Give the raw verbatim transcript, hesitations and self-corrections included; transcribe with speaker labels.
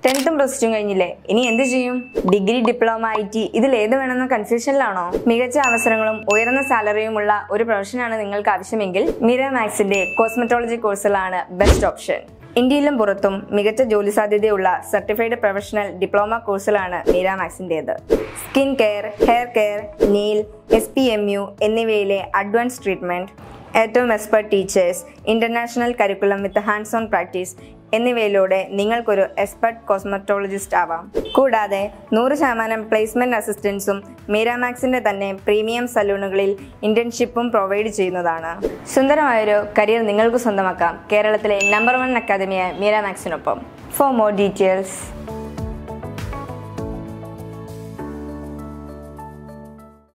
Speaker 1: ടെൻത്തും plus two കഴിഞ്ഞില്ലേ, ഇനി എന്ത് ചെയ്യും? ഡിഗ്രി, ഡിപ്ലോമ, ഐ ടി ഇതിൽ ഏത് വേണമെന്ന കൺഫ്യൂഷനിലാണോ? മികച്ച അവസരങ്ങളും ഉയർന്ന സാലറിയുമുള്ള ഒരു പ്രൊഫഷനാണ് നിങ്ങൾക്ക് ആവശ്യമെങ്കിൽ മീരമാക്സിന്റെ കോസ്മെറ്റോളജി കോഴ്സുകളാണ് ബെസ്റ്റ് ഓപ്ഷൻ. ഇന്ത്യയിലും പുറത്തും മികച്ച ജോലി സാധ്യതയുള്ള സർട്ടിഫൈഡ് പ്രൊഫഷണൽ ഡിപ്ലോമ കോഴ്സുകളാണ് മീരമാക്സിൻ്റേത്. Skin care, hair care, nail, S P M U എന്നിവയിലെ അഡ്വാൻസ് ട്രീറ്റ്മെന്റ്, ഏറ്റവും expert teachers, international curriculum with hands on practice എന്നിവയിലൂടെ നിങ്ങൾക്കൊരു എക്സ്പെർട്ട് കോസ്മെറ്റോളജിസ്റ്റ് ആവാം. കൂടാതെ നൂറ് ശതമാനം പ്ലേസ്മെന്റ് അസിസ്റ്റൻസും മീരമാക്സിന്റെ തന്നെ പ്രീമിയം സലൂണുകളിൽ ഇന്റേൺഷിപ്പും പ്രൊവൈഡ് ചെയ്യുന്നതാണ്. സുന്ദരമായൊരു കരിയർ നിങ്ങൾക്ക് സ്വന്തമാക്കാം കേരളത്തിലെ നമ്പർ വൺ അക്കാദമിയായ മീരമാക്സിനൊപ്പം. For more details